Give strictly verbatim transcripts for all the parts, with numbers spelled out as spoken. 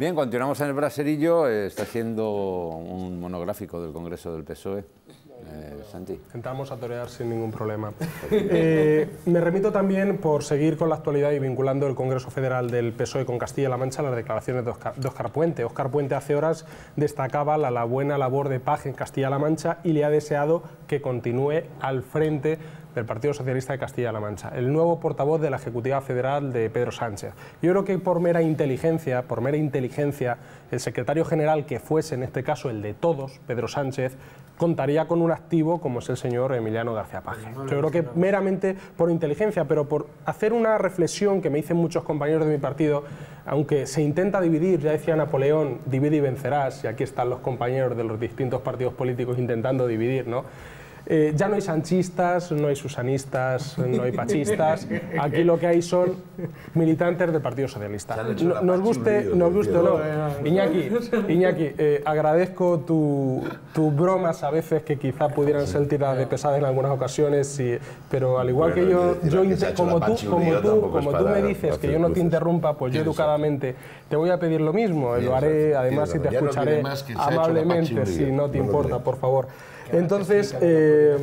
Bien, continuamos en el Braserillo. Eh, está siendo un monográfico del Congreso del P S O E. Eh, Santi. Intentamos a torear sin ningún problema. Eh, me remito también, por seguir con la actualidad y vinculando el Congreso Federal del P S O E con Castilla-La Mancha, a las declaraciones de Óscar, de Óscar Puente. Óscar Puente hace horas destacaba la, la buena labor de Paz en Castilla-La Mancha y le ha deseado que continúe al frente del Partido Socialista de Castilla-La Mancha, el nuevo portavoz de la Ejecutiva Federal de Pedro Sánchez. Yo creo que por mera inteligencia, por mera inteligencia, el secretario general que fuese, en este caso el de todos, Pedro Sánchez, contaría con un activo como es el señor Emiliano García Paje. Yo creo que meramente por inteligencia, pero por hacer una reflexión que me dicen muchos compañeros de mi partido, aunque se intenta dividir, ya decía Napoleón, divide y vencerás, y aquí están los compañeros de los distintos partidos políticos intentando dividir, ¿no? Eh, ya no hay sanchistas, no hay susanistas, no hay pachistas, aquí lo que hay son militantes del Partido Socialista. No, nos guste, nos guste o no. Iñaki, Iñaki eh, agradezco tu, tus bromas a veces que quizá pudieran ser tiradas de pesada en algunas ocasiones, sí, pero al igual bueno, que yo, yo que como tú, como tú, como tú me dices que yo no te interrumpa, pues yo educadamente te voy a pedir lo mismo, y lo haré, además, y te escucharé amablemente, si no te importa, por favor. Entonces, eh,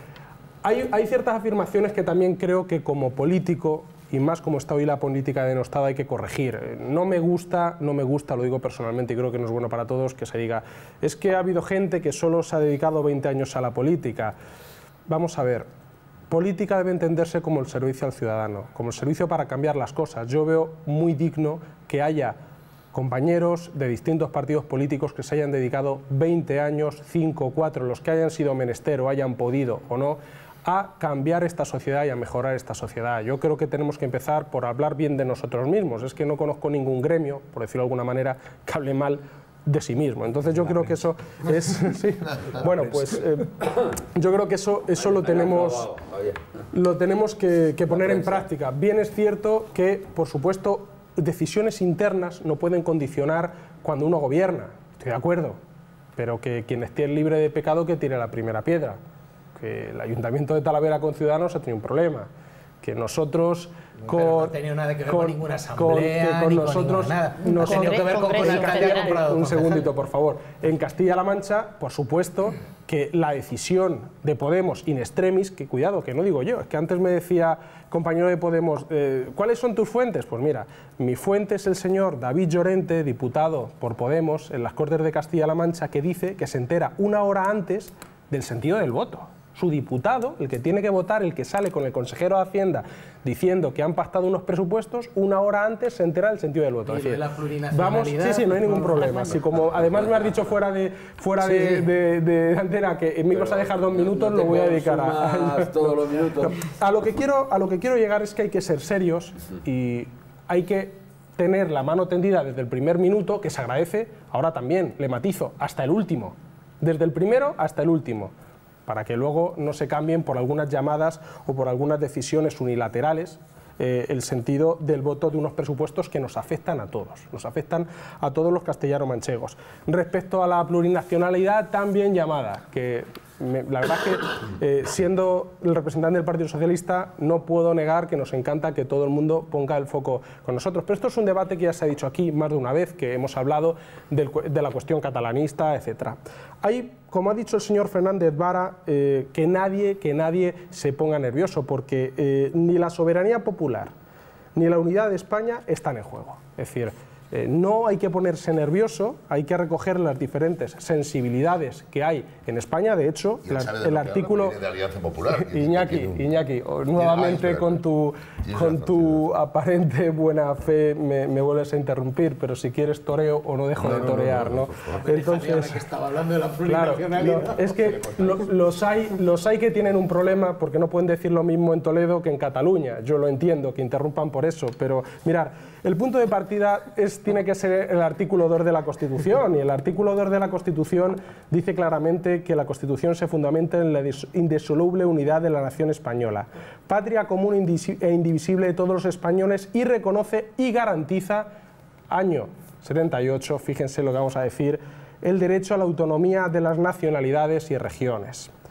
hay, hay ciertas afirmaciones que también creo que como político, y más como está hoy la política denostada, hay que corregir. No me gusta, no me gusta, lo digo personalmente y creo que no es bueno para todos, que se diga, es que ha habido gente que solo se ha dedicado veinte años a la política. Vamos a ver, política debe entenderse como el servicio al ciudadano, como el servicio para cambiar las cosas. Yo veo muy digno que haya compañeros de distintos partidos políticos que se hayan dedicado veinte años, cinco, cuatro, los que hayan sido menester o hayan podido o no, a cambiar esta sociedad y a mejorar esta sociedad. Yo creo que tenemos que empezar por hablar bien de nosotros mismos. Es que no conozco ningún gremio, por decirlo de alguna manera, que hable mal de sí mismo. Entonces yo creo que eso es... Sí. Bueno, pues eh, yo creo que eso, eso lo tenemos, lo tenemos que, que poner en práctica. Bien es cierto que, por supuesto, decisiones internas no pueden condicionar cuando uno gobierna, estoy de acuerdo, pero que quien esté libre de pecado que tire la primera piedra, que el Ayuntamiento de Talavera con Ciudadanos ha tenido un problema, que nosotros con, no ha tenido nada que ver con, con ninguna asamblea, con, con ni nosotros, con nada. Nos, ha tenido que ver con, con el Castilla, comprado un segundito, por favor. En Castilla-La Mancha, por supuesto, que la decisión de Podemos in extremis, que cuidado, que no digo yo, es que antes me decía compañero de Podemos, eh, ¿cuáles son tus fuentes? Pues mira, mi fuente es el señor David Llorente, diputado por Podemos en las Cortes de Castilla-La Mancha, que dice que se entera una hora antes del sentido del voto. Su diputado, el que tiene que votar, el que sale con el consejero de Hacienda diciendo que han pactado unos presupuestos, una hora antes se entera del sentido del voto. Es decir, vamos, sí, sí, no hay ningún problema. Si como además me has dicho fuera de fuera sí. de, de, de antena que me ibas a dejar dos minutos, no lo voy a dedicar a, a todos los minutos. A lo que quiero, a lo que quiero llegar es que hay que ser serios y hay que tener la mano tendida desde el primer minuto, que se agradece. Ahora también le matizo hasta el último, desde el primero hasta el último, para que luego no se cambien por algunas llamadas o por algunas decisiones unilaterales eh, el sentido del voto de unos presupuestos que nos afectan a todos, nos afectan a todos los castellano-manchegos. Respecto a la plurinacionalidad también llamada, que me, la verdad es que eh, siendo el representante del Partido Socialista no puedo negar que nos encanta que todo el mundo ponga el foco con nosotros, pero esto es un debate que ya se ha dicho aquí más de una vez, que hemos hablado del, de la cuestión catalanista, etcétera. Hay, como ha dicho el señor Fernández Vara, eh, que nadie, que nadie se ponga nervioso, porque eh, ni la soberanía popular ni la unidad de España están en juego. Es decir, eh, no hay que ponerse nervioso, hay que recoger las diferentes sensibilidades que hay en España. De hecho, la, de el artículo... De Alianza Popular. Iñaki, un... Iñaki, nuevamente ah, con tu, con tu aparente buena fe me, me vuelves a interrumpir, pero si quieres toreo o no dejo no, de torear, ¿no? no, no, no. Entonces, que estaba hablando de la plurinacionalidad. Claro, no, es que lo, los, hay, los hay que tienen un problema porque no pueden decir lo mismo en Toledo que en Cataluña. Yo lo entiendo, que interrumpan por eso, pero mirar, el punto de partida es, tiene que ser el artículo dos de la Constitución, y el artículo dos de la Constitución dice claramente que la Constitución se fundamenta en la indisoluble unidad de la nación española, patria común e indivisible de todos los españoles, y reconoce y garantiza, año setenta y ocho, fíjense lo que vamos a decir, el derecho a la autonomía de las nacionalidades y regiones.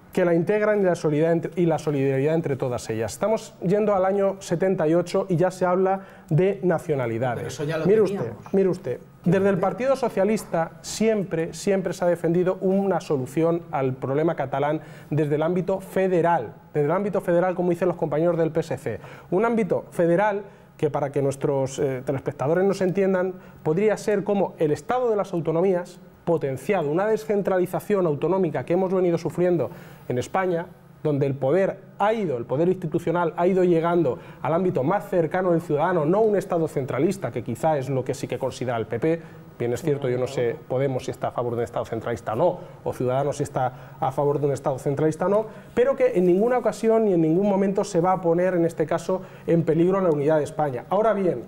que la integran y la solidaridad entre, y la solidaridad entre todas ellas. Estamos yendo al año setenta y ocho y ya se habla de nacionalidades. Pero eso ya lo mire teníamos. usted, mire usted, desde el Partido Socialista siempre, siempre se ha defendido una solución al problema catalán desde el ámbito federal, desde el ámbito federal, como dicen los compañeros del P S C. Un ámbito federal que, para que nuestros eh, telespectadores nos entiendan, podría ser como el Estado de las autonomías potenciado, una descentralización autonómica que hemos venido sufriendo en España, donde el poder ha ido, el poder institucional ha ido llegando al ámbito más cercano del ciudadano, no un Estado centralista, que quizá es lo que sí que considera el P P. Bien es cierto, yo no sé Podemos si está a favor de un Estado centralista o no, o Ciudadanos si está a favor de un Estado centralista o no, pero que en ninguna ocasión ni en ningún momento se va a poner, en este caso, en peligro la unidad de España. Ahora bien,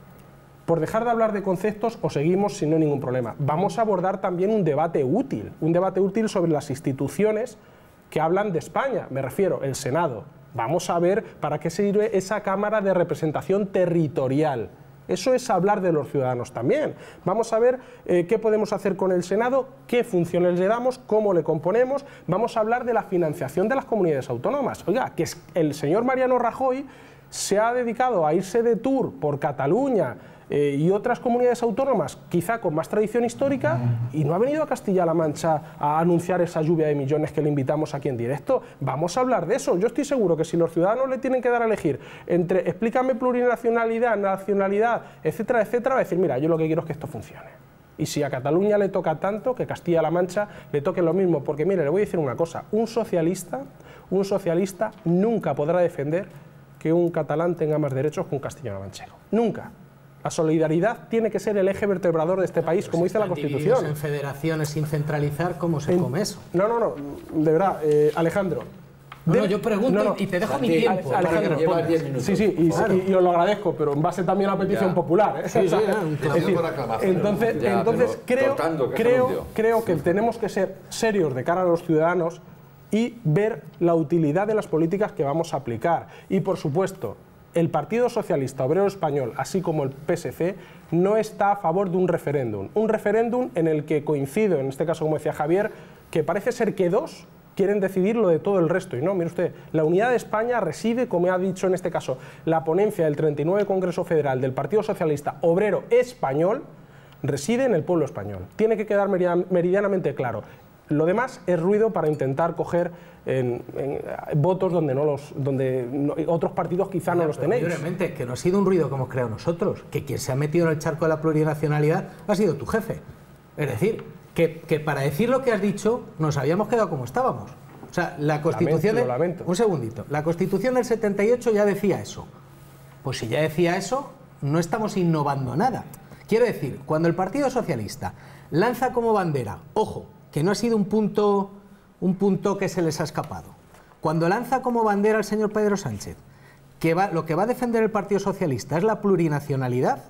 por dejar de hablar de conceptos, o seguimos sin ningún problema. Vamos a abordar también un debate útil, un debate útil sobre las instituciones que hablan de España, me refiero, el Senado. Vamos a ver para qué sirve esa Cámara de Representación Territorial. Eso es hablar de los ciudadanos también. Vamos a ver eh, qué podemos hacer con el Senado, qué funciones le damos, cómo le componemos. Vamos a hablar de la financiación de las comunidades autónomas. Oiga, que es el señor Mariano Rajoy se ha dedicado a irse de tour por Cataluña eh, y otras comunidades autónomas, quizá con más tradición histórica, y no ha venido a Castilla-La Mancha a anunciar esa lluvia de millones que le invitamos aquí en directo. Vamos a hablar de eso. Yo estoy seguro que si los ciudadanos le tienen que dar a elegir entre explícame plurinacionalidad, nacionalidad, etcétera, etcétera, va a decir, mira, yo lo que quiero es que esto funcione. Y si a Cataluña le toca tanto, que Castilla-La Mancha le toque lo mismo. Porque mire, le voy a decir una cosa, un socialista, un socialista nunca podrá defender que un catalán tenga más derechos que un castellano manchego. Nunca. La solidaridad tiene que ser el eje vertebrador de este país, Pero como si dice la están Constitución. divididos en federaciones sin centralizar, ¿cómo se En- come eso? No, no, no, de verdad, eh, Alejandro. No, de- no, yo pregunto no, no. y te dejo Santi, mi tiempo. Ale- para que Alejandro, llevas respondas. diez minutos. Sí, sí, y, Claro. y- y os lo agradezco, pero en base también a la petición Ya. popular. ¿eh? Sí, sí, O sea, ya, un es clásico. decir, por aclamación. entonces, Ya, entonces pero creo, cortando, que creo, anuncio. creo que tenemos que ser serios de cara a los ciudadanos y ver la utilidad de las políticas que vamos a aplicar. Y, por supuesto, el Partido Socialista Obrero Español, así como el P S C, no está a favor de un referéndum. Un referéndum en el que coincido, en este caso, como decía Javier, que parece ser que dos quieren decidir lo de todo el resto. Y no, mire usted, la unidad de España reside, como ha dicho en este caso la ponencia del treinta y nueve Congreso Federal del Partido Socialista Obrero Español, reside en el pueblo español. Tiene que quedar meridian- meridianamente claro. Lo demás es ruido para intentar coger en, en, votos donde, no los, donde no- otros partidos quizá no los Pero tenéis. libremente, que no ha sido un ruido que hemos creado nosotros, que quien se ha metido en el charco de la plurinacionalidad ha sido tu jefe. Es decir, que, que para decir lo que has dicho nos habíamos quedado como estábamos. O sea, la Constitución... Lamento, de- lo lamento. Un segundito. La Constitución del setenta y ocho ya decía eso. Pues si ya decía eso, no estamos innovando nada. Quiero decir, cuando el Partido Socialista lanza como bandera, ojo, que no ha sido un punto, un punto que se les ha escapado, cuando lanza como bandera al señor Pedro Sánchez que va, lo que va a defender el Partido Socialista es la plurinacionalidad,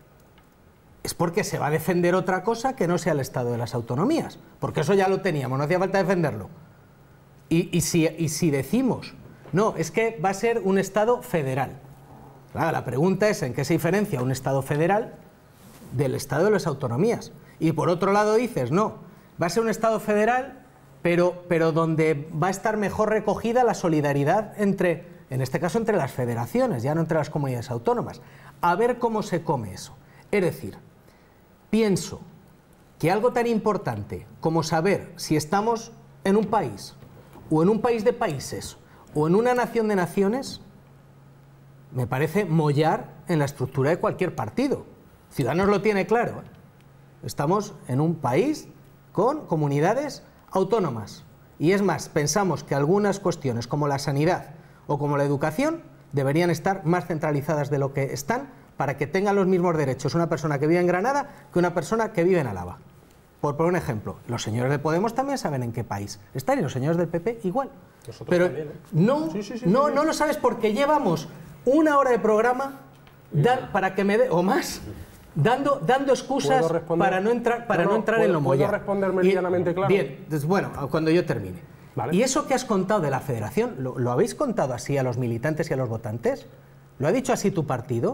es porque se va a defender otra cosa que no sea el Estado de las autonomías, porque eso ya lo teníamos, no hacía falta defenderlo. Y, y, si, y si decimos, no, es que va a ser un Estado federal. Claro, la pregunta es en qué se diferencia un Estado federal del Estado de las autonomías. Y por otro lado dices, no, va a ser un Estado federal, pero, pero donde va a estar mejor recogida la solidaridad entre, en este caso, entre las federaciones, ya no entre las comunidades autónomas. A ver cómo se come eso. Es decir, pienso que algo tan importante como saber si estamos en un país, o en un país de países, o en una nación de naciones, me parece mollar en la estructura de cualquier partido. Ciudadanos lo tiene claro, ¿eh? Estamos en un país con comunidades autónomas. Y es más, pensamos que algunas cuestiones como la sanidad o como la educación deberían estar más centralizadas de lo que están para que tengan los mismos derechos una persona que vive en Granada que una persona que vive en Álava. Por poner un ejemplo, los señores de Podemos también saben en qué país están y los señores del P P igual. Nosotros Pero también, ¿eh? no, Sí, sí, sí, no, sí, sí. no lo sabes porque llevamos una hora de programa dan- para que me dé, o más, dando, dando excusas ¿Puedo responder? para no entrar, para No, no, no, entrar ¿puedo- en lo puedo mollar. responder Y- meridianamente claro? Bien, entonces, bueno, cuando yo termine. Vale. Y eso que has contado de la federación, ¿lo, lo habéis contado así a los militantes y a los votantes? ¿Lo ha dicho así tu partido?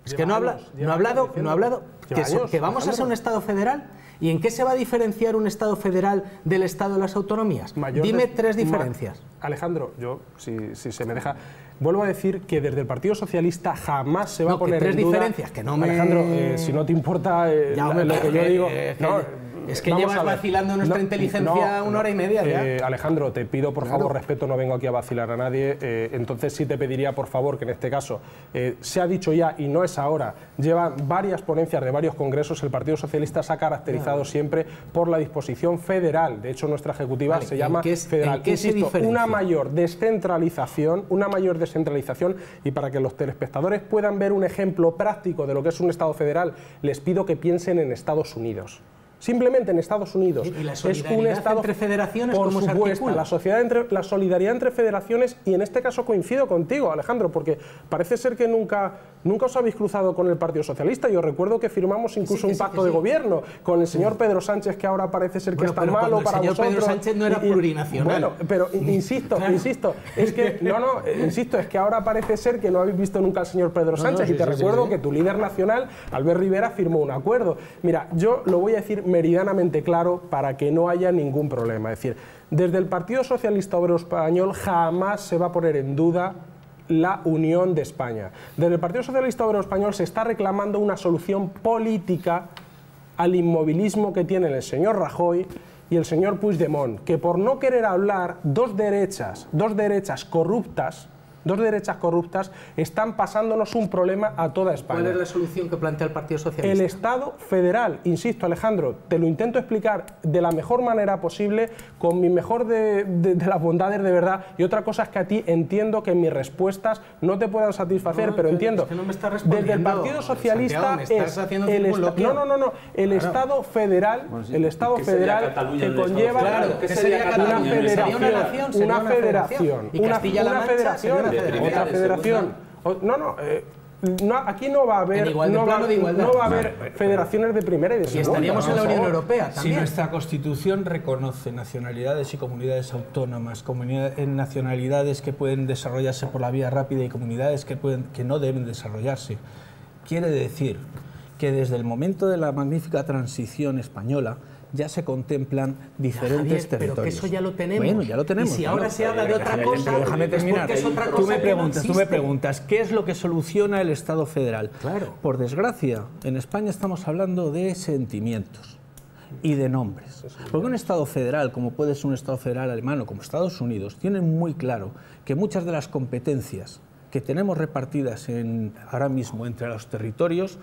Es que no, habla, no ha hablado, no ha hablado que, so, que vamos a ser un Estado federal. ¿Y en qué se va a diferenciar un Estado federal del Estado de las autonomías? Mayor Dime de, tres diferencias. Alejandro, yo, si, si se me deja, vuelvo a decir que desde el Partido Socialista jamás se va no, a poner tres en duda... diferencias, que no me... Alejandro, eh, si no te importa eh, ya, lo, lo que yo digo... Eh, no, es que llevas vacilando nuestra no, inteligencia no, una hora y media ya. Eh, Alejandro, te pido por claro. favor respeto, no vengo aquí a vacilar a nadie. Eh, entonces sí te pediría por favor que en este caso eh, se ha dicho ya y no es ahora. Llevan varias ponencias de varios congresos. El Partido Socialista se ha caracterizado claro. siempre por la disposición federal. De hecho, nuestra ejecutiva vale, se llama qué, federal. ¿qué Insisto, una mayor descentralización, una mayor descentralización y para que los telespectadores puedan ver un ejemplo práctico de lo que es un Estado federal, les pido que piensen en Estados Unidos. Simplemente en Estados Unidos. ¿Y la solidaridad es un estado, entre federaciones por cómo supuesto, se articula? La, sociedad entre, la solidaridad entre federaciones, y en este caso coincido contigo, Alejandro, porque parece ser que nunca, nunca os habéis cruzado con el Partido Socialista. Yo recuerdo que firmamos incluso sí, sí, un pacto sí, sí. de gobierno con el señor sí. Pedro Sánchez, que ahora parece ser que bueno, está malo para vosotros. El señor Pedro Sánchez no era y, plurinacional. Bueno, pero insisto, claro. insisto, es que, no, no, insisto, es que ahora parece ser que no habéis visto nunca al señor Pedro Sánchez, no, no, sí, y te sí, recuerdo sí, sí. que tu líder nacional, Albert Rivera, firmó un acuerdo. Mira, yo lo voy a decir meridianamente claro para que no haya ningún problema. Es decir, desde el Partido Socialista Obrero Español jamás se va a poner en duda la unión de España. Desde el Partido Socialista Obrero Español se está reclamando una solución política al inmovilismo que tienen el señor Rajoy y el señor Puigdemont, que por no querer hablar, dos derechas, dos derechas corruptas, dos derechas corruptas están pasándonos un problema a toda España. ¿Cuál es la solución que plantea el Partido Socialista? El Estado federal, insisto, Alejandro, te lo intento explicar de la mejor manera posible, con mi mejor de, de, de las bondades de verdad, y otra cosa es que a ti entiendo que mis respuestas no te puedan satisfacer, no, pero que, entiendo, es que no me estás desde el Partido Socialista Santiago, es el Estado, no, no, no, no, el claro. Estado federal, bueno, sí. el Estado federal que conlleva claro, ¿qué sería una Cataluña? federación, una nación, sería una una federación, y Castilla-La Mancha federación, una federación, otra federación. No, no, eh, no, aquí no va a haber, no va, no va a haber vale, federaciones de primera y de segunda. Y estaríamos en la Unión Europea también. Si nuestra Constitución reconoce nacionalidades y comunidades autónomas, comunidades, nacionalidades que pueden desarrollarse por la vía rápida y comunidades que, pueden, que no deben desarrollarse, quiere decir que desde el momento de la magnífica transición española ya se contemplan diferentes Javier, territorios. Pero que eso ya lo tenemos. Bueno, ya lo tenemos. Y si ahora ¿no? se habla de otra pero cosa, pero déjame terminar. Es otra cosa tú me preguntas, no tú me preguntas, ¿qué es lo que soluciona el Estado federal? Claro. Por desgracia, en España estamos hablando de sentimientos y de nombres. Porque un Estado federal, como puede ser un Estado federal alemán o como Estados Unidos, tiene muy claro que muchas de las competencias que tenemos repartidas en, ahora mismo entre los territorios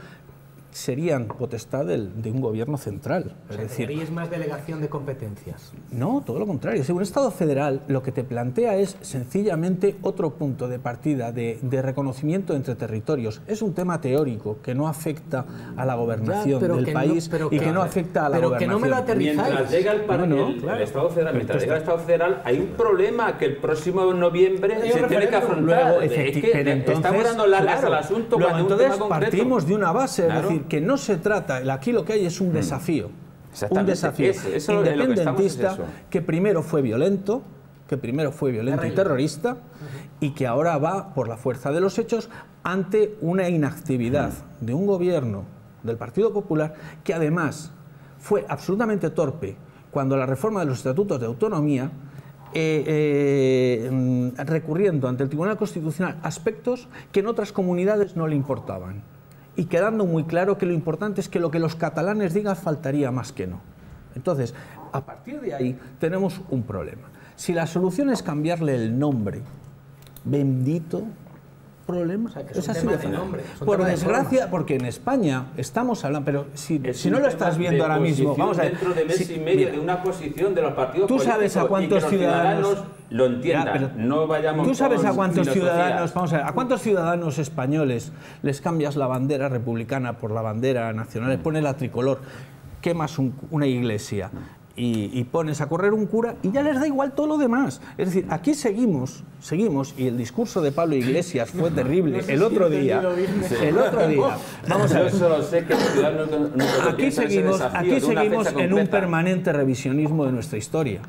serían potestad del, de un gobierno central. O sea, es decir, es más delegación de competencias. No, todo lo contrario. Si un Estado federal lo que te plantea es sencillamente otro punto de partida de, de reconocimiento entre territorios. Es un tema teórico que no afecta a la gobernación ya, del país no, y que, que no afecta a la pero gobernación. Que no me lo aterrizáis. Mientras llega el, no, no, el, claro. el Estado federal, mientras llega el Estado federal, hay un problema que el próximo noviembre se tiene que afrontar. Luego, es que pero entonces, estamos dando largas claro, al asunto luego, cuando entonces un tema concreto. Partimos de una base, claro. es decir, que no se trata, aquí lo que hay es un desafío. Un desafío es, eso independentista es que, que primero fue violento, que primero fue violento y terrorista, uh-huh. y que ahora va por la fuerza de los hechos ante una inactividad uh-huh. de un gobierno del Partido Popular que además fue absolutamente torpe cuando la reforma de los estatutos de autonomía, eh, eh, recurriendo ante el Tribunal Constitucional aspectos que en otras comunidades no le importaban. Y quedando muy claro que lo importante es que lo que los catalanes digan faltaría más que no. Entonces, a partir de ahí tenemos un problema. Si la solución es cambiarle el nombre, bendito problema. O sea, que es, es un así tema de de fácil. nombre. Por desgracia, porque en España estamos hablando, pero si, si no lo estás viendo ahora mismo, vamos a ver. Dentro de mes si, y medio mira, de una posición de los partidos tú sabes a cuántos y que los ciudadanos, ciudadanos lo entiendan. Ya, pero no vayamos. Tú sabes con a cuántos filosofías. ciudadanos, vamos a ver, a cuántos ciudadanos españoles les cambias la bandera republicana por la bandera nacional, les pones la tricolor, quemas un, una iglesia. Y, y pones a correr un cura y ya les da igual todo lo demás. Es decir, aquí seguimos, seguimos, y el discurso de Pablo Iglesias fue terrible el otro día. El otro día. Vamos a ver. Yo solo sé que los ciudadanos no, no aquí seguimos, aquí seguimos en un permanente revisionismo de nuestra historia.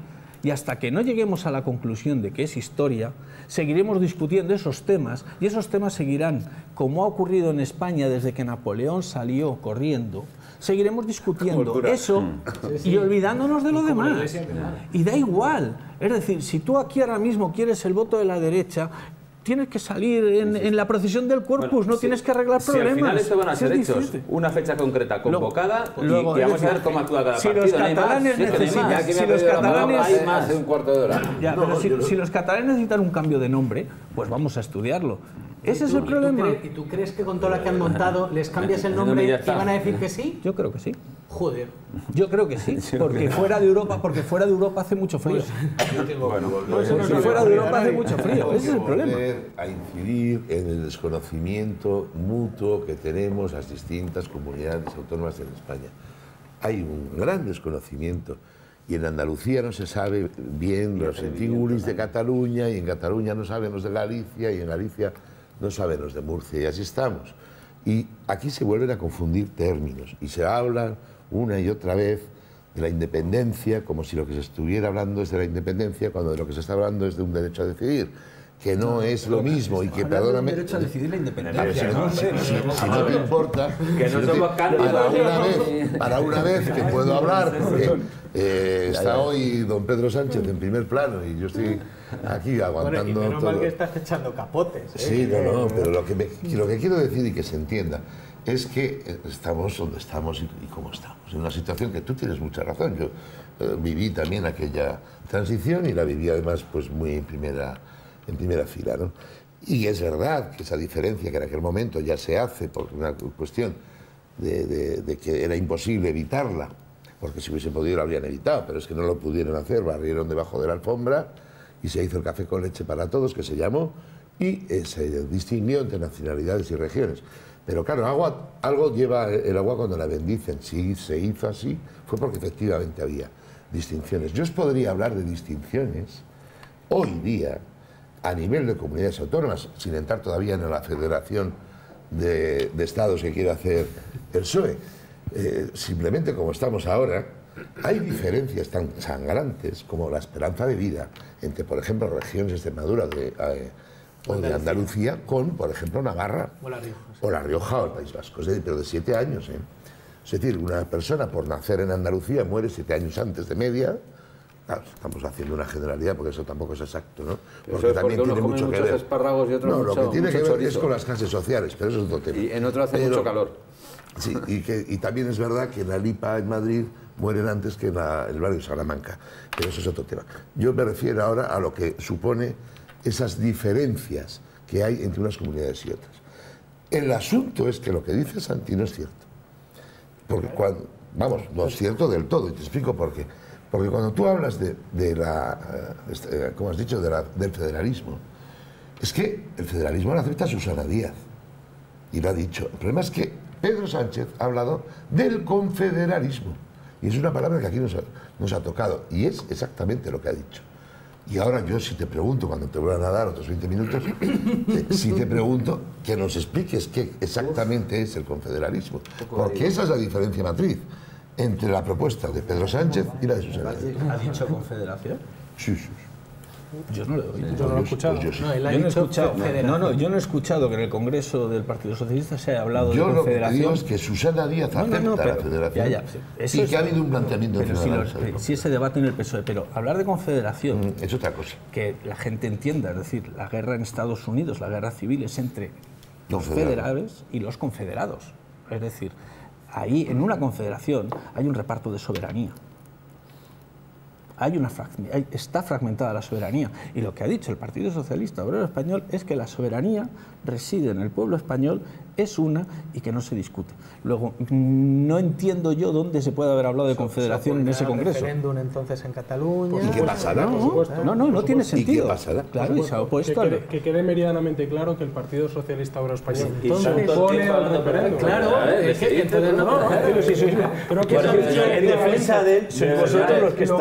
Y hasta que no lleguemos a la conclusión de que es historia, seguiremos discutiendo esos temas, y esos temas seguirán, como ha ocurrido en España desde que Napoleón salió corriendo, seguiremos discutiendo eso y olvidándonos de lo demás. Y da igual. Es decir, si tú aquí ahora mismo quieres el voto de la derecha, tienes que salir en, en la procesión del Corpus, bueno, no si, tienes que arreglar problemas. Si al final esto van a ser hechos, una fecha concreta convocada, luego, y, y vamos a ver cómo actúa cada si partido. Los catalanes no necesitan, si, si los catalanes hay más de un cuarto de hora. Ya, no, pero si, no. si los catalanes necesitan un cambio de nombre, pues vamos a estudiarlo. Ese es el problema. ¿Y tú, crees, ¿Y tú crees que con todo lo que han montado les cambias el nombre y van a decir que sí? Yo creo que sí. Joder. Yo creo que sí, porque fuera de Europa, porque fuera de Europa hace mucho frío. Yo tengo bueno, pues no, no, fuera de Europa hace mucho frío. Ese es el problema. A incidir en el desconocimiento mutuo que tenemos las distintas comunidades autónomas en España. Hay un gran desconocimiento. Y en Andalucía no se sabe bien los antiguos de Cataluña, y en Cataluña no saben los de Galicia, y en Galicia no saben los de Murcia, y así estamos. Y aquí se vuelven a confundir términos, y se habla una y otra vez de la independencia, como si lo que se estuviera hablando es de la independencia, cuando de lo que se está hablando es de un derecho a decidir, que no es lo mismo, y que, perdóname... El derecho a decidir la independencia. No, si, si, si no te importa... Que no somos cándidos. Para una vez, para una vez que puedo hablar, porque eh, está hoy don Pedro Sánchez en primer plano, y yo estoy aquí aguantando bueno, y menos todo. mal que estás echando capotes. ¿eh? Sí, no, no, pero lo que, me, lo que quiero decir y que se entienda es que estamos donde estamos y, y cómo estamos. En una situación que tú tienes mucha razón. Yo eh, viví también aquella transición y la viví además pues muy en primera... en primera fila, ¿no? Y es verdad que esa diferencia que en aquel momento ya se hace por una cuestión de, de, de que era imposible evitarla, porque si hubiesen podido lo habrían evitado, pero es que no lo pudieron hacer, barrieron debajo de la alfombra y se hizo el café con leche para todos, que se llamó, y eh, se distinguió entre nacionalidades y regiones. Pero claro, agua, algo lleva el agua cuando la bendicen. Si se hizo así, fue porque efectivamente había distinciones. Yo os podría hablar de distinciones hoy día a nivel de comunidades autónomas, sin entrar todavía en la federación de, de estados que quiere hacer el P S O E. Eh, simplemente como estamos ahora, hay diferencias tan sangrantes como la esperanza de vida entre, por ejemplo, regiones de Extremadura de, eh, o de Andalucía con, por ejemplo, Navarra o La Rioja, sí. o, La Rioja, o el País Vasco, es decir, pero de siete años. ¿eh? Es decir, una persona por nacer en Andalucía muere siete años antes de media. Claro, estamos haciendo una generalidad porque eso tampoco es exacto, ¿no? Porque también tiene mucho que ver. Espárragos y otro no, mucho, lo que tiene que ver chorizo. es con las clases sociales, pero eso es otro tema. Y en otro hace pero, mucho calor. Sí, y, que, y también es verdad que en la Lipa, en Madrid, mueren antes que en la, el barrio de Salamanca, pero eso es otro tema. Yo me refiero ahora a lo que supone esas diferencias que hay entre unas comunidades y otras. El asunto es que lo que dice Santi no es cierto. Porque cuando, vamos, no es cierto del todo, y te explico por qué. Porque cuando tú hablas de, de la, eh, como has dicho, de la, del federalismo, es que el federalismo lo acepta Susana Díaz, y lo ha dicho. El problema es que Pedro Sánchez ha hablado del confederalismo, y es una palabra que aquí nos ha, nos ha tocado, y es exactamente lo que ha dicho. Y ahora yo si te pregunto, cuando te vuelvan a dar otros veinte minutos, eh, si te pregunto que nos expliques qué exactamente es el confederalismo, porque esa es la diferencia matriz entre la propuesta de Pedro Sánchez y la de Susana Díaz. ¿Ha dicho confederación? Sí, sí. Yo no lo he oído. Yo no lo he escuchado. Pues yo, sí. No, él ha Yo no he dicho escuchado, confederación. no, no, yo no he escuchado que en el Congreso del Partido Socialista se haya hablado Yo de lo que confederación. digo es que Susana Díaz No, no, acepta no, pero- la federación ya, ya, sí. Eso y es- que ha habido un planteamiento Pero si, ciudadano. lo- sobre el si ese debate en el P S O E, pero hablar de confederación, Mm, es otra cosa. que la gente entienda, es decir, la guerra en Estados Unidos, la guerra civil es entre los Confederados. federales y los confederados. Es decir, ahí en una confederación hay un reparto de soberanía. Hay una frag- hay- está fragmentada la soberanía, y lo que ha dicho el Partido Socialista Obrero Español es que la soberanía reside en el pueblo español, es una y que no se discute. Luego, mm, no entiendo yo dónde se puede haber hablado de confederación en ese Congreso. referéndum entonces en Cataluña. ¿Y qué pasará? No, no, no, no tiene ¿Y qué sentido. pasará? Claro, y se ha Que opuesto al- quede, que quede meridianamente claro que el Partido Socialista Obrero Español Y Entonces, tanto pone tiempo al hablando por referéndum. él. Claro, Eh, es que entonces no- No, no, pero sí, sí, creo que Bueno, es- en defensa de él, sois de vosotros verdad, los que lo estáis que- diciendo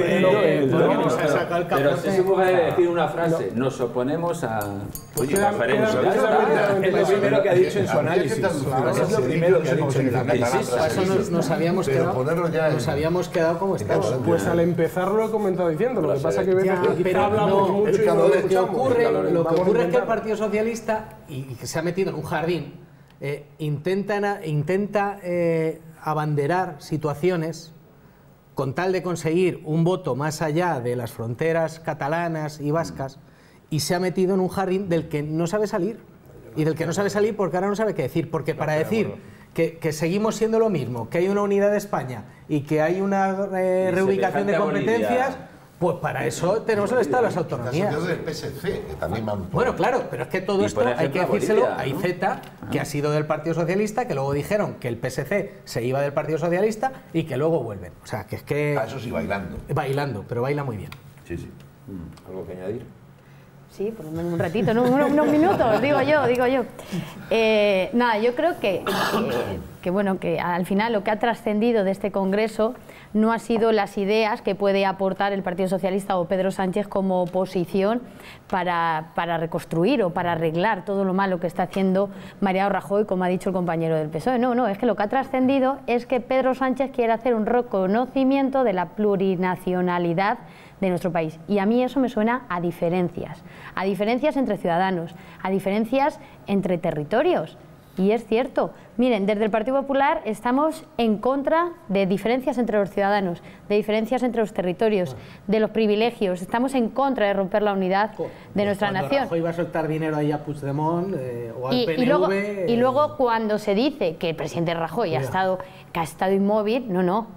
Pero si se puede decir una frase, nos oponemos a... Oye, referéndum. Es lo primero que ha dicho en su análisis. Es lo primero que ha dicho en el análisis. Nos, nos habíamos quedado, nos habíamos quedado como estábamos. Pues al empezar lo he comentado diciendo, lo que pasa que veces que quizá hablamos no, mucho y no lo lo que ocurre, lo que ocurre es que el intentar. Partido Socialista, y que se ha metido en un jardín, eh, intenta, intenta eh, abanderar situaciones con tal de conseguir un voto más allá de las fronteras catalanas y vascas, y se ha metido en un jardín del que no sabe salir. Y del que no sabe salir porque ahora no sabe qué decir. Porque para decir que, que seguimos siendo lo mismo, que hay una unidad de España y que hay una eh, reubicación de competencias, pues para eso tenemos el Estado de las autonomías. El P S C, que también van por... Bueno, claro, pero es que todo esto hay que decírselo a I Z, que ha sido del Partido Socialista, que luego dijeron que el P S C se iba del Partido Socialista y que luego vuelven. O sea, que es que... Ah, eso sí, bailando. Bailando, pero baila muy bien. Sí, sí. ¿Algo que añadir? Sí, por lo menos un ratito, ¿no? unos, unos minutos, digo yo, digo yo. Eh, nada, yo creo que, que, que, bueno, que al final lo que ha trascendido de este Congreso no ha sido las ideas que puede aportar el Partido Socialista o Pedro Sánchez como oposición para, para reconstruir o para arreglar todo lo malo que está haciendo Mariano Rajoy, como ha dicho el compañero del P S O E. No, no, es que lo que ha trascendido es que Pedro Sánchez quiere hacer un reconocimiento de la plurinacionalidad de nuestro país. Y a mí eso me suena a diferencias, a diferencias entre ciudadanos, a diferencias entre territorios. Y es cierto, miren, desde el Partido Popular estamos en contra de diferencias entre los ciudadanos, de diferencias entre los territorios, de los privilegios, estamos en contra de romper la unidad de nuestra Cuando nación. Rajoy va a soltar dinero ahí a Puigdemont eh, o al Y, P N V... y, luego, eh, y luego cuando se dice que el presidente Rajoy ha estado, que ha estado inmóvil, no, no.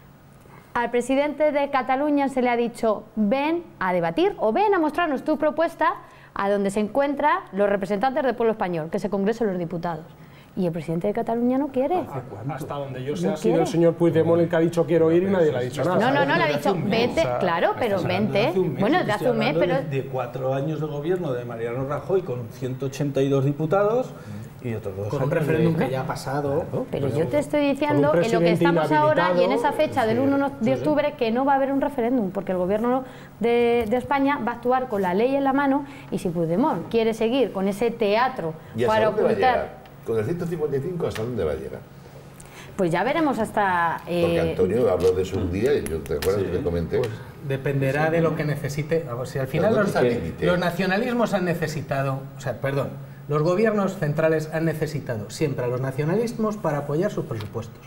Al presidente de Cataluña se le ha dicho ven a debatir o ven a mostrarnos tu propuesta a donde se encuentran los representantes del pueblo español, que es el Congreso de los Diputados. Y el presidente de Cataluña no quiere. Hasta donde yo sé No ha sido quiere. el señor Puigdemont el que ha dicho quiero ir y nadie le ha dicho nada. No, no, no, le ha dicho vete, claro, pero vente. Bueno, de hace un mes, pero... De cuatro años de gobierno de Mariano Rajoy con ciento ochenta y dos diputados y otros dos con un años referéndum de- que ya ha pasado. Pero yo te estoy diciendo Con un en lo que presidente estamos ahora y en esa fecha del sí, uno de octubre que no va a haber un referéndum porque el gobierno de, de España va a actuar con la ley en la mano y si Puigdemont quiere seguir con ese teatro ¿Y hasta para dónde va a ocultar, llegar? Con el ciento cincuenta y cinco, ¿hasta dónde va a llegar? pues ya veremos hasta... eh, Porque Antonio habló de eso un día y yo te acuerdas que te comenté. Pues dependerá de lo que necesite. A ver, si al final ¿Dónde los, está el límite? los nacionalismos han necesitado, o sea, perdón, los gobiernos centrales han necesitado siempre a los nacionalismos para apoyar sus presupuestos.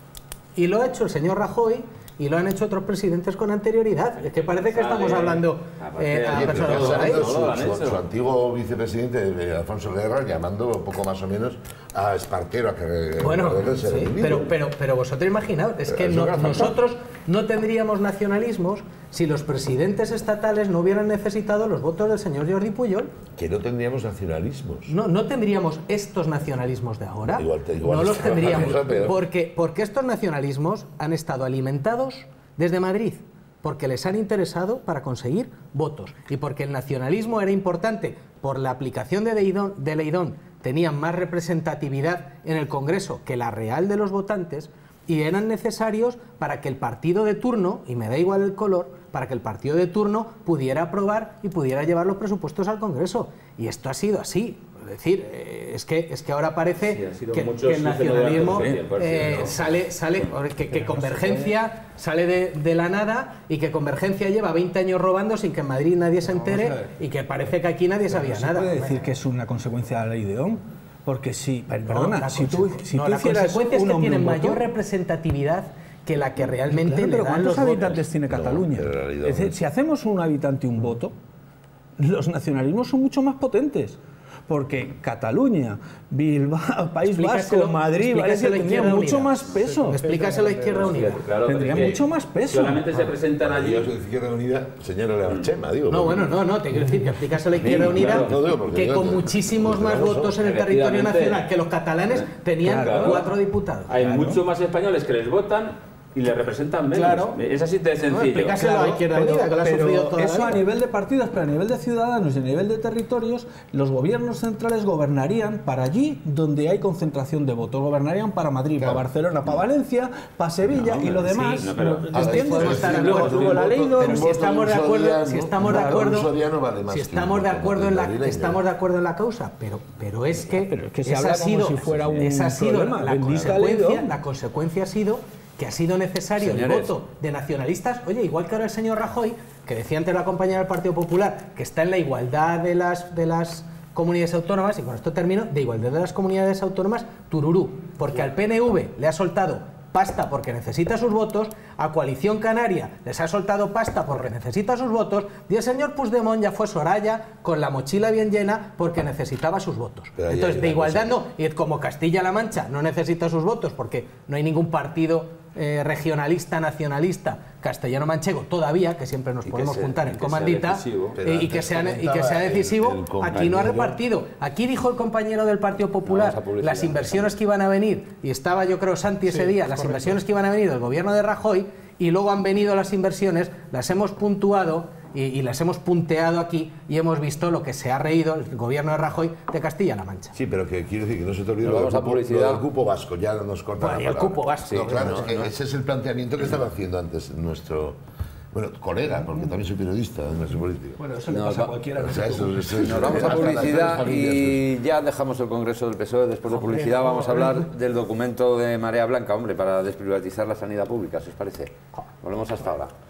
Y lo ha hecho el señor Rajoy y lo han hecho otros presidentes con anterioridad. Es que parece que estamos hablando eh, a Oye, pero personas estamos por ahí. hablando de No, lo han su, su- hecho. su antiguo vicepresidente, eh, Alfonso Guerra, llamando un poco más o menos a Espartero a que Bueno, a que se sí, reivindique. pero, pero, pero vosotros imaginaos, es Pero que eso no- era fatal. nosotros no tendríamos nacionalismos si los presidentes estatales no hubieran necesitado los votos del señor Jordi Pujol. Que no tendríamos nacionalismos. No, no tendríamos estos nacionalismos de ahora. Igual te- igual no los está la tendríamos. cosa peor. Porque, porque estos nacionalismos han estado alimentados desde Madrid, porque les han interesado para conseguir votos. Y porque el nacionalismo era importante por la aplicación de Leidón, de Leidón tenían más representatividad en el Congreso que la real de los votantes, y eran necesarios para que el partido de turno, y me da igual el color, para que el partido de turno pudiera aprobar y pudiera llevar los presupuestos al Congreso. Y esto ha sido así. Es decir, eh, es que, es que ahora parece Sí, ha sido que, mucho que el sucede nacionalismo durante el tiempo, eh, sí, ¿no? sale, sale que, que Convergencia sale de, de la nada y que Convergencia lleva veinte años robando sin que en Madrid nadie se entere y que parece que aquí nadie sabía ¿Se nada. puede decir que es una consecuencia de la ley de Ohm? Porque si, perdona, la si tú, conse- si no, tú la hicieras consecuencia es un que hombre, tienen un voto, mayor representatividad que la que realmente claro, le pero dan ¿cuántos los habitantes votos. tiene Cataluña? pero en realidad es decir, no. si hacemos un habitante un voto, los nacionalismos son mucho más potentes. Porque Cataluña, Bilbao, País Explícaselo- Vasco, Madrid, Valencia explícaselo a tendrían Izquierda mucho Unida. más peso. Explícaselo a Izquierda Unida. Claro, Tendría pero es que mucho más peso. Solamente se presentan allí. Yo soy de Izquierda Unida, señálale a Chema, digo. No, porque- bueno, no, no, te quiero decir que explícaselo a Izquierda Sí, Unida, claro. No digo porque que yo- con porque muchísimos los más ciudadanos votos en el son- territorio efectivamente. nacional que los catalanes tenían Claro. cuatro diputados. Hay muchos más españoles que les votan y le representan menos. Claro. Es así de sencillo. No, explícaselo claro, a Izquierda pero, Unida, que lo ha pero sufrido toda eso la a vida. nivel de partidos, pero a nivel de ciudadanos y a nivel de territorios, los gobiernos centrales gobernarían para allí donde hay concentración de votos. Gobernarían para Madrid, Claro. para Barcelona, para Valencia, para Sevilla No, y lo sí, demás. no, pero- ¿me A ver, ¿Entiendes? podemos estar de Luego acuerdo. tuvo la ley, Pero Un si voto estamos de de un acuerdo, soriano, si estamos de claro, acuerdo, un soriano vale más si que un estamos de voto acuerdo en la, madrileño. estamos de acuerdo en la causa, pero, pero es que, Pero es que se esa habla ha como sido, si fuera un esa ha sido problema. la Bendita consecuencia, ley, ¿no? la consecuencia ha sido que ha sido necesario Señores. el voto de nacionalistas. Oye, igual que ahora el señor Rajoy, que decía antes la compañera del Partido Popular, que está en la igualdad de las, de las comunidades autónomas, y con esto termino, de igualdad de las comunidades autónomas, tururú, porque al P N V le ha soltado pasta porque necesita sus votos, a Coalición Canaria les ha soltado pasta porque necesita sus votos, y el señor Puigdemont ya fue Soraya con la mochila bien llena porque necesitaba sus votos. Pero ahí Entonces, hay de una igualdad cosa. no, y como Castilla-La Mancha no necesita sus votos porque no hay ningún partido eh, regionalista, nacionalista, castellano-manchego todavía, que siempre nos Y que podemos sea- juntar y en que sea comandita, decisivo. eh, y, que sea, y que sea decisivo, El- el aquí no ha compañero- repartido. Aquí dijo el compañero del Partido Popular Vamos a publicidad, las inversiones que iban a venir, y estaba yo creo Santi ese día, las inversiones que iban a venir del gobierno de Rajoy, y luego han venido las inversiones, las hemos puntuado y, y las hemos punteado aquí, y hemos visto lo que se ha reído el gobierno de Rajoy de Castilla-La Mancha. Sí, pero que quiero decir que no se te olvide Nos lo, vamos del a cupo, publicidad. lo del cupo vasco, ya nos corta Bueno, la y el palabra. cupo vasco. No, claro, No, es que no. ese es el planteamiento que estaba haciendo antes nuestro, bueno, colega, porque también soy periodista, no soy político. Bueno, eso le Nos pasa a va- cualquiera. O sea, eso- eso- Nos vamos a hasta las publicidad familias, y ya dejamos el Congreso del P S O E. Después de publicidad vamos a hablar del documento de Marea Blanca, hombre, para desprivatizar la sanidad pública, ¿si os parece? Volvemos hasta ahora.